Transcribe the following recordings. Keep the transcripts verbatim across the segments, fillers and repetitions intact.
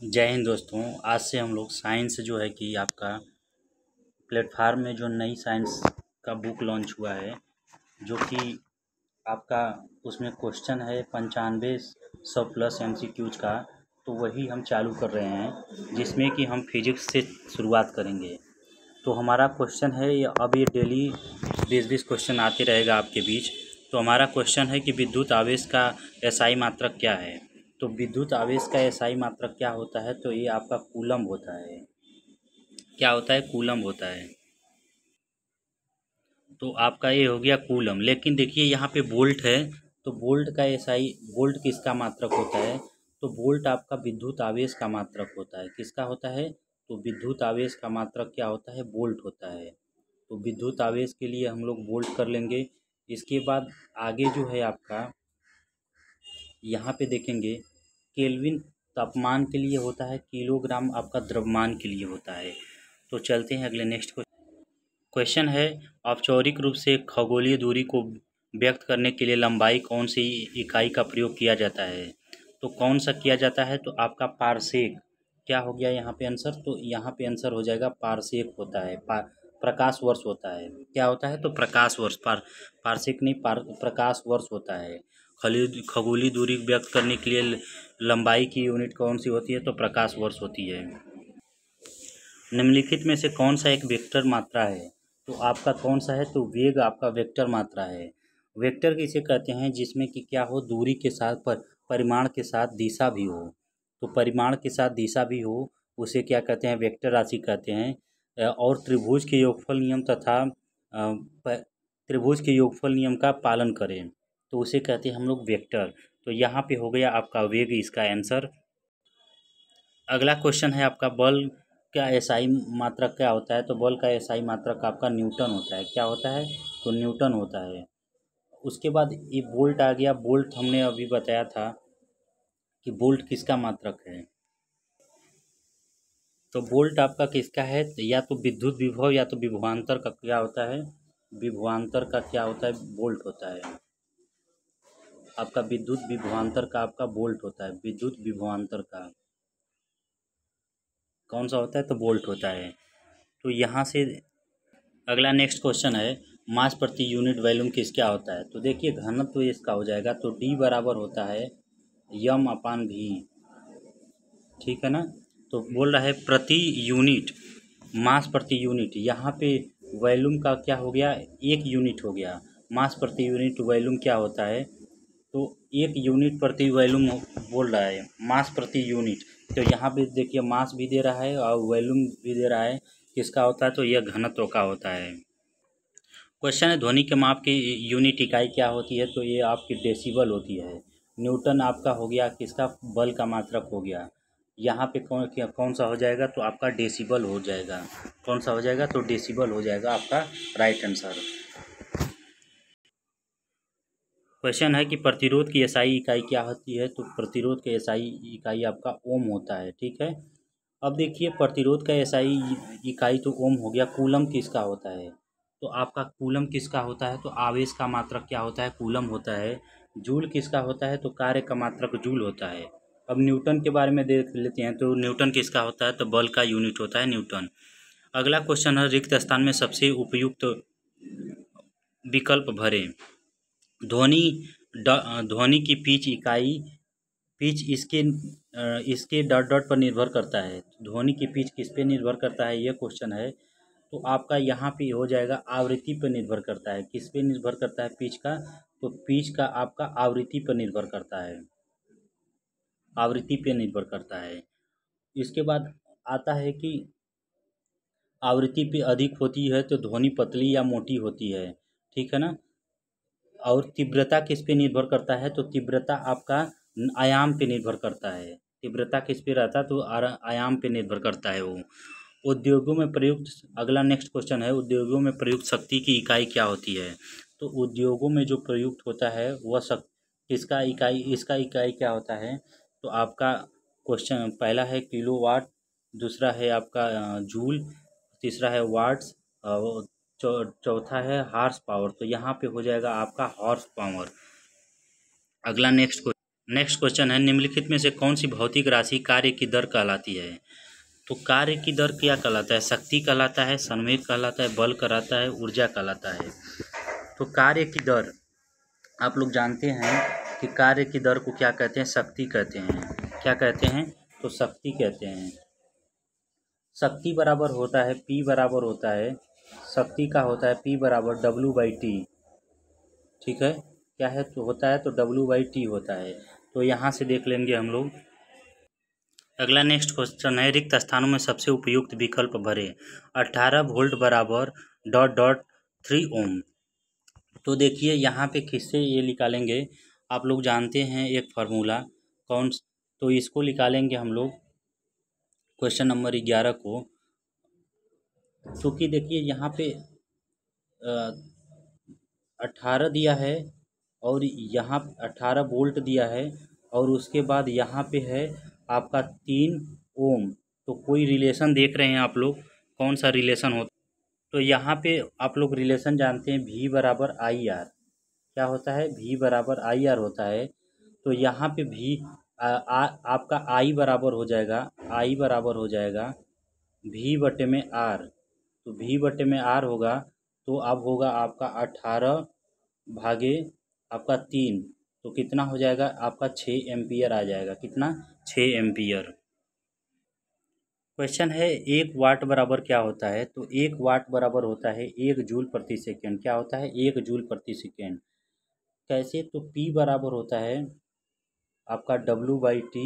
जय हिंद दोस्तों। आज से हम लोग साइंस जो है कि आपका प्लेटफार्म में जो नई साइंस का बुक लॉन्च हुआ है, जो कि आपका उसमें क्वेश्चन है पंचानवे सौ प्लस एमसीक्यूज का, तो वही हम चालू कर रहे हैं, जिसमें कि हम फिजिक्स से शुरुआत करेंगे। तो हमारा क्वेश्चन है ये, अब ये डेली बीस बीस क्वेश्चन आते रहेगा आपके बीच। तो हमारा क्वेश्चन है कि विद्युत आवेश का एसआई मात्रक क्या है। तो विद्युत आवेश का एसआई मात्रक क्या होता है, तो ये आपका कूलम होता है। क्या होता है? कूलम होता है। तो आपका ये हो गया कूलम। लेकिन देखिए यहाँ पे वोल्ट है, तो वोल्ट का एसआई, वोल्ट किसका मात्रक होता है? तो वोल्ट आपका विद्युत आवेश का मात्रक होता है। किसका होता है? तो विद्युत आवेश का मात्रक क्या होता है? वोल्ट होता है। तो विद्युत आवेश के लिए हम लोग वोल्ट कर लेंगे। इसके बाद आगे जो है आपका यहाँ पे देखेंगे, केल्विन तापमान के लिए होता है, किलोग्राम आपका द्रव्यमान के लिए होता है। तो चलते हैं अगले नेक्स्ट क्वेश्चन है, औपचारिक रूप से खगोलीय दूरी को व्यक्त करने के लिए लंबाई कौन सी इकाई का प्रयोग किया जाता है? तो कौन सा किया जाता है? तो आपका पारसेक। क्या हो गया यहाँ पे आंसर? तो यहाँ पे आंसर हो जाएगा पारसेक होता है। पा प्रकाश वर्ष होता है। क्या होता है? तो प्रकाश वर्ष। पार पारसेक नहीं, पार प्रकाश वर्ष होता है। खली खगोलीय दूरी व्यक्त करने के लिए लंबाई की यूनिट कौन सी होती है? तो प्रकाश वर्ष होती है। निम्नलिखित में से कौन सा एक वेक्टर मात्रा है? तो आपका कौन सा है? तो वेग आपका वेक्टर मात्रा है। वेक्टर किसे कहते हैं? जिसमें कि क्या हो, दूरी के साथ पर परिमाण के साथ दिशा भी हो। तो परिमाण के साथ दिशा भी हो, उसे क्या कहते हैं? वेक्टर राशि कहते हैं। और त्रिभुज के योगफल नियम तथा त्रिभुज के योगफल नियम का पालन करें, तो उसे कहते हैं हम लोग वेक्टर। तो यहाँ पे हो गया आपका वेग, इसका आंसर। अगला क्वेश्चन है आपका, बल का एसआई मात्रक क्या होता है? तो बल का एसआई मात्रक आपका न्यूटन होता है। क्या होता है? तो न्यूटन होता है। उसके बाद ये वोल्ट आ गया। वोल्ट हमने अभी बताया था कि वोल्ट किसका मात्रक है। तो वोल्ट आपका किसका है? या तो विद्युत विभव या तो विभवांतर का क्या होता है? विभवांतर का क्या होता है? वोल्ट होता है। आपका विद्युत विभवांतर का आपका वोल्ट होता है। विद्युत विभवांतर का कौन सा होता है? तो वोल्ट होता है। तो यहाँ से अगला नेक्स्ट क्वेश्चन है, मास प्रति यूनिट वॉल्यूम किस क्या होता है? तो देखिए घनत्व तो इसका हो जाएगा, तो डी बराबर होता है यम अपान भी। ठीक है ना? तो बोल रहा है प्रति यूनिट, मास प्रति यूनिट। यहाँ पे वॉल्यूम का क्या हो गया? एक यूनिट हो गया। मास प्रति यूनिट वॉल्यूम क्या होता है? तो एक यूनिट प्रति वॉल्यूम बोल रहा है, मास प्रति यूनिट। तो यहाँ पे देखिए मास भी दे रहा है और वॉल्यूम भी दे रहा है। किसका होता है? तो यह घनत्व का होता है। क्वेश्चन है, ध्वनि के माप की यूनिट इकाई क्या होती है? तो ये आपकी डेसिबल होती है। न्यूटन आपका हो गया किसका? बल का मात्रक हो गया। यहाँ पे कौन क्या कौन सा हो जाएगा? तो आपका डेसिबल हो जाएगा। कौन सा हो जाएगा? तो डेसिबल हो जाएगा आपका राइट आंसर। क्वेश्चन है कि प्रतिरोध की एसआई इकाई क्या होती है? तो प्रतिरोध की एसआई इकाई आपका ओम होता है। ठीक है। अब देखिए प्रतिरोध का एसआई इकाई तो ओम हो गया। कूलम किसका होता है? तो आपका कूलम किसका होता है? तो आवेश का मात्रक क्या होता है? कूलम होता है। जूल किसका होता है? तो कार्य का मात्रक जूल होता है। अब न्यूटन के बारे में देख लेते हैं, तो न्यूटन किसका होता है? तो बल का यूनिट होता है न्यूटन। अगला क्वेश्चन है, रिक्त स्थान में सबसे उपयुक्त विकल्प भरें। ध्वनि ध्वनि की पिच इकाई, पिच इसके इसके डॉट डॉट पर निर्भर करता है। ध्वनि की पिच किस पे निर्भर करता है? ये क्वेश्चन है। तो आपका यहाँ पे हो जाएगा आवृत्ति पर निर्भर करता है। किस पे निर्भर करता है पिच का? तो पिच का आपका आवृत्ति पर निर्भर करता है। आवृत्ति पे निर्भर करता है। इसके बाद आता है कि आवृत्ति पे अधिक होती है तो ध्वनि पतली या मोटी होती है। ठीक है ना? और तीव्रता किस पे निर्भर करता है? तो तीव्रता आपका आयाम पे निर्भर करता है। तीव्रता किस पे रहता है? तो आयाम पे निर्भर करता है वो। उद्योगों में प्रयुक्त, अगला नेक्स्ट क्वेश्चन है, उद्योगों में प्रयुक्त शक्ति की इकाई क्या होती है? तो उद्योगों में जो प्रयुक्त होता है वह शक्ति किसका इकाई, इसका इकाई क्या होता है? तो आपका क्वेश्चन पहला है किलोवाट, दूसरा है आपका जूल, तीसरा है वाट्स, चौथा है हॉर्स पावर। तो यहाँ पे हो जाएगा आपका हॉर्स पावर। अगला नेक्स्ट नेक्स्ट क्वेश्चन है, निम्नलिखित में से कौन सी भौतिक राशि कार्य की दर कहलाती है? तो कार्य की दर क्या कहलाता है? शक्ति कहलाता है, संवेग कहलाता है, बल कहलाता है, ऊर्जा कहलाता है। तो कार्य की दर आप लोग जानते हैं कि कार्य की दर को क्या कहते हैं? शक्ति कहते हैं। क्या कहते हैं? तो शक्ति कहते हैं। शक्ति बराबर होता है P बराबर होता है, शक्ति का होता है P बराबर डब्ल्यू बाई टी। ठीक है, क्या है तो होता है तो डब्ल्यू बाई टी होता है। तो यहाँ से देख लेंगे हम लोग। अगला नेक्स्ट क्वेश्चन है, रिक्त स्थानों में सबसे उपयुक्त विकल्प भरें। अठारह वोल्ट बराबर डॉट डॉट थ्री ओम। तो देखिए यहाँ पे किससे ये निकालेंगे, आप लोग जानते हैं एक फार्मूला कौन, तो इसको निकालेंगे हम लोग क्वेश्चन नंबर ग्यारह को। क्योंकि देखिए यहाँ पे अठारह दिया है और यहाँ अठारह वोल्ट दिया है और उसके बाद यहाँ पे है आपका तीन ओम। तो कोई रिलेशन देख रहे हैं आप लोग, कौन सा रिलेशन हो? तो यहाँ पे आप लोग रिलेशन जानते हैं, V बराबर आई आर। क्या होता है? V बराबर आई आर होता है। तो यहाँ पे V आ, आ, आपका I बराबर हो जाएगा, I बराबर हो जाएगा V बटे में R। तो V बटे में R होगा तो अब होगा आपका अठारह भागे आपका तीन, तो कितना हो जाएगा आपका छः एम्पियर आ जाएगा। कितना? छः एम्पियर। क्वेश्चन है, एक वाट बराबर क्या होता है? तो एक वाट बराबर होता है एक जूल प्रति सेकेंड। क्या होता है? एक जूल प्रति सेकेंड। कैसे? तो P बराबर होता है आपका W बाई टी।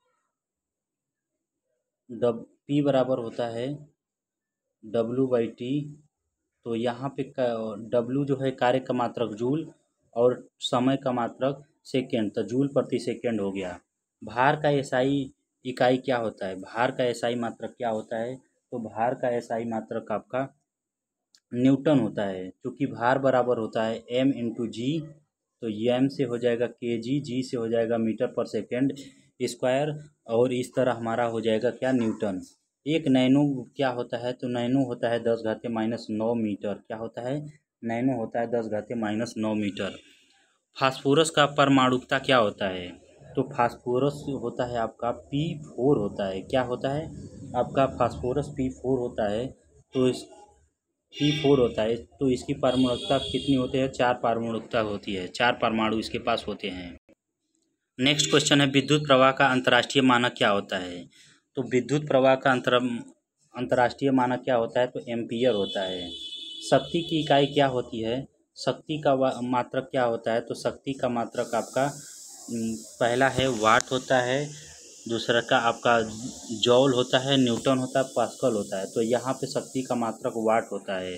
डब P बराबर होता है W बाई टी। तो यहाँ पे W जो है कार्य का मात्रक जूल और समय का मात्रक सेकेंड, तो जूल प्रति सेकेंड हो गया। भार का एसआई इकाई क्या होता है? भार का एसआई मात्रक क्या होता है? तो भार का एसआई मात्रक आपका न्यूटन होता है, क्योंकि भार बराबर होता है m इंटू जी। तो एम से हो जाएगा के जी, जी से हो जाएगा मीटर पर सेकेंड स्क्वायर, और इस तरह हमारा हो जाएगा क्या? न्यूटन। एक नैनो क्या होता है? तो नैनो होता है दस घाते माइनस नौ मीटर। क्या होता है? नैनो होता है दस घाते माइनस नौ मीटर। फास्फोरस का परमाणुकता क्या होता है? तो फास्फोरस होता है आपका पी फोर होता है। क्या होता है? आपका फास्फोरस पी फोर होता है। तो इस पी फोर होता है, तो इसकी परमाणुकता कितनी होती है? चार परमाणुकता होती है, चार परमाणु इसके पास होते हैं। नेक्स्ट क्वेश्चन है, विद्युत प्रवाह का अंतर्राष्ट्रीय मानक क्या होता है? तो विद्युत प्रवाह का अंतर अंतर्राष्ट्रीय मानक क्या होता है? तो एम्पियर होता है। शक्ति की इकाई क्या होती है? शक्ति का मात्रक क्या होता है? तो शक्ति का मात्रक आपका पहला है वाट होता है, दूसरा का आपका जॉल होता है, न्यूटन होता है, पास्कल होता है। तो यहाँ पे शक्ति का मात्रक वाट होता है।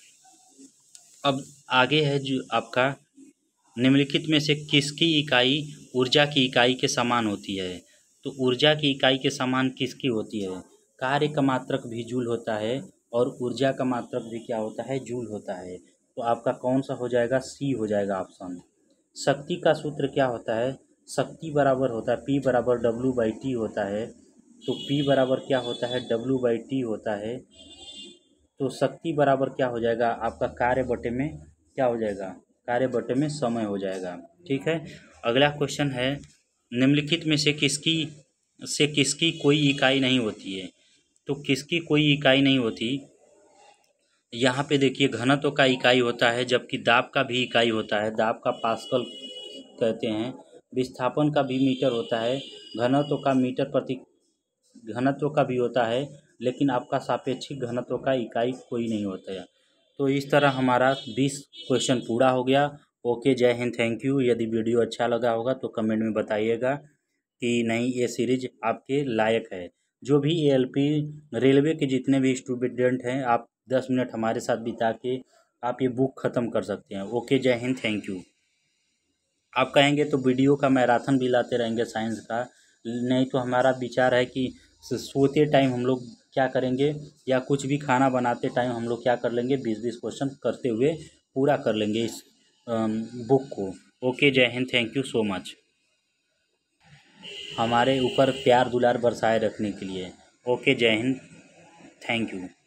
अब आगे है जो आपका, निम्नलिखित में से किसकी इकाई ऊर्जा की इकाई के समान होती है? तो ऊर्जा की इकाई के समान किसकी होती है? कार्य का मात्रक भी जूल होता है और ऊर्जा का मात्रक भी क्या होता है? जूल होता है। तो आपका कौन सा हो जाएगा? सी हो जाएगा ऑप्शन। शक्ति का सूत्र क्या होता है? शक्ति बराबर होता है P बराबर डब्ल्यू बाई टी होता है। तो P बराबर क्या होता है? डब्ल्यू बाई टी होता है। तो शक्ति बराबर क्या हो जाएगा? आपका कार्य बटे में क्या हो जाएगा? कार्य बटे में समय हो जाएगा। ठीक है, अगला क्वेश्चन है, निम्नलिखित में से किसकी से किसकी कोई इकाई नहीं होती है? तो किसकी कोई इकाई नहीं होती? यहाँ पे देखिए, घनत्व का इकाई होता है, जबकि दाब का भी इकाई होता है, दाब का पास्कल कहते हैं। विस्थापन का भी मीटर होता है, घनत्व का मीटर प्रति घनत्व का भी होता है, लेकिन आपका सापेक्षिक घनत्व का इकाई कोई नहीं होता है। तो इस तरह हमारा बीस क्वेश्चन पूरा हो गया। ओके, जय हिंद, थैंक यू। यदि वीडियो अच्छा लगा होगा तो कमेंट में बताइएगा कि नहीं ये सीरीज आपके लायक है। जो भी ए एल पी रेलवे के जितने भी स्टूडेंट हैं, आप दस मिनट हमारे साथ बिता के आप ये बुक ख़त्म कर सकते हैं। ओके, जय हिंद, थैंक यू। आप कहेंगे तो वीडियो का मैराथन भी लाते रहेंगे साइंस का, नहीं तो हमारा विचार है कि सोते टाइम हम लोग क्या करेंगे, या कुछ भी खाना बनाते टाइम हम लोग क्या कर लेंगे, बीस बीस क्वेश्चन करते हुए पूरा कर लेंगे इस बुक को। ओके, जय Hind, thank you so much. हमारे ऊपर प्यार दुलार बरसाए रखने के लिए। ओके, जय हिंद, थैंक यू।